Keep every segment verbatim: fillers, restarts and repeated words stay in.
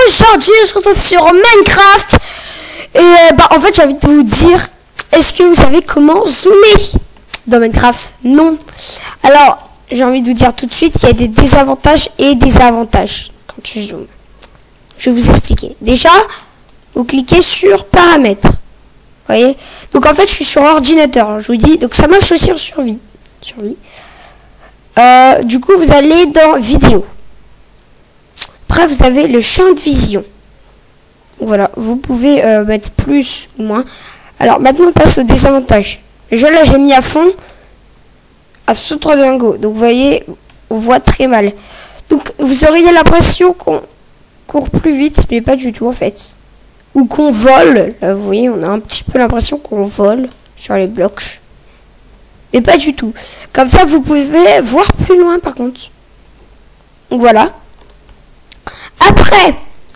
aujourd'hui on se retrouve sur Minecraft. Et euh, bah en fait j'ai envie de vous dire, est-ce que vous savez comment zoomer dans Minecraft? Non. Alors j'ai envie de vous dire tout de suite, il y a des désavantages et des avantages quand tu zoomes. Je vais vous expliquer. Déjà, vous cliquez sur paramètres. Vous voyez? Donc en fait je suis sur ordinateur, je vous dis, donc ça marche aussi en survie. survie. Euh, du coup vous allez dans vidéo. Après vous avez le champ de vision. Voilà, vous pouvez euh, mettre plus ou moins. Alors maintenant on passe aux désavantages. Déjà là j'ai mis à fond à soixante-trois dingo. Donc vous voyez, on voit très mal. Donc vous auriez l'impression qu'on court plus vite, mais pas du tout en fait. Ou qu'on vole. Là vous voyez, on a un petit peu l'impression qu'on vole sur les blocs. Mais pas du tout. Comme ça vous pouvez voir plus loin par contre. Donc voilà. Après,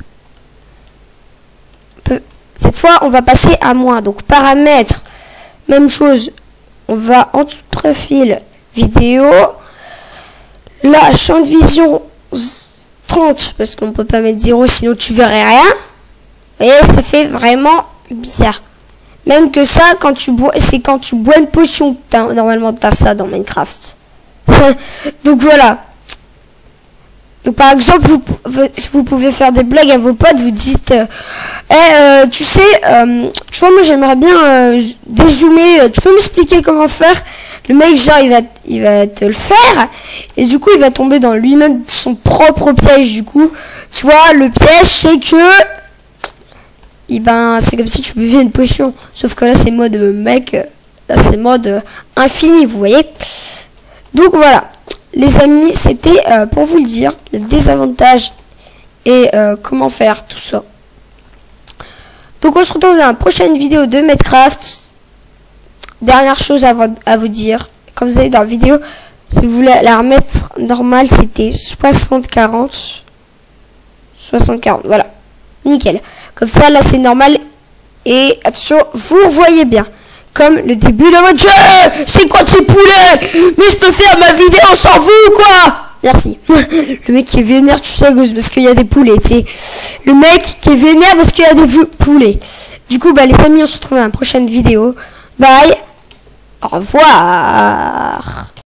cette fois on va passer à moins. Donc paramètres, même chose. On va en tout profil vidéo. Là, champ de vision trente, parce qu'on peut pas mettre zéro sinon tu verrais rien. Vous voyez, ça fait vraiment bizarre. Même que ça, quand tu bois, c'est quand tu bois une potion. As, normalement, tu as ça dans Minecraft. Donc voilà. Donc par exemple, vous, vous pouvez faire des blagues à vos potes. Vous dites, euh, hey, euh, tu sais, euh, tu vois, moi j'aimerais bien euh, dézoomer. Tu peux m'expliquer comment faire? Le mec, genre, il va, il va te le faire. Et du coup, il va tomber dans lui-même son propre piège. Du coup, tu vois, le piège, c'est que... Et ben c'est comme si tu buvais une potion, sauf que là c'est mode euh, mec, là c'est mode euh, infini, vous voyez. Donc voilà les amis, c'était euh, pour vous le dire, les désavantages et euh, comment faire tout ça. Donc on se retrouve dans la prochaine vidéo de Minecraft. Dernière chose à, à vous dire, comme vous avez dans la vidéo, si vous voulez la remettre normale, c'était soixante quarante soixante quarante, voilà. Nickel. Comme ça, là, c'est normal. Et attention, vous voyez bien. Comme le début de votre jeu. C'est quoi ces poulets? Mais je peux faire ma vidéo sans vous, quoi? Merci. Le mec qui est vénère, tu sais, parce qu'il y a des poulets, tu sais. Le mec qui est vénère parce qu'il y a des poulets. Du coup, bah, les amis, on se retrouve dans la prochaine vidéo. Bye. Au revoir.